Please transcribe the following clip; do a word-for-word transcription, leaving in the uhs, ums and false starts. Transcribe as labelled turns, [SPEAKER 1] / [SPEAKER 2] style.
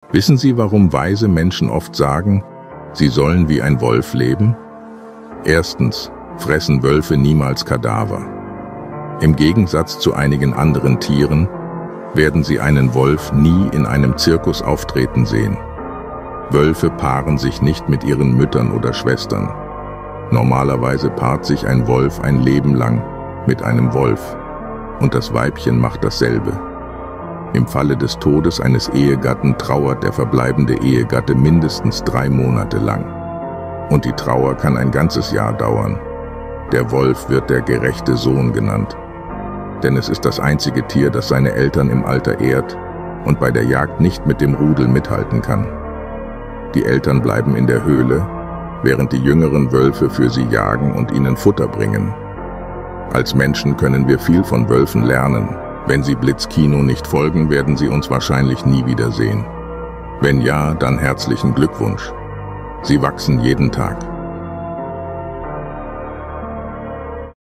[SPEAKER 1] Wissen Sie, warum weise Menschen oft sagen, sie sollen wie ein Wolf leben? Erstens fressen Wölfe niemals Kadaver. Im Gegensatz zu einigen anderen Tieren werden Sie einen Wolf nie in einem Zirkus auftreten sehen. Wölfe paaren sich nicht mit ihren Müttern oder Schwestern. Normalerweise paart sich ein Wolf ein Leben lang mit einem Wolf und das Weibchen macht dasselbe. Im Falle des Todes eines Ehegatten trauert der verbleibende Ehegatte mindestens drei Monate lang. Und die Trauer kann ein ganzes Jahr dauern. Der Wolf wird der gerechte Sohn genannt. Denn es ist das einzige Tier, das seine Eltern im Alter ehrt und bei der Jagd nicht mit dem Rudel mithalten kann. Die Eltern bleiben in der Höhle, während die jüngeren Wölfe für sie jagen und ihnen Futter bringen. Als Menschen können wir viel von Wölfen lernen. Wenn sie Blitzkino nicht folgen, werden sie uns wahrscheinlich nie wiedersehen. Wenn ja, dann herzlichen Glückwunsch. Sie wachsen jeden Tag.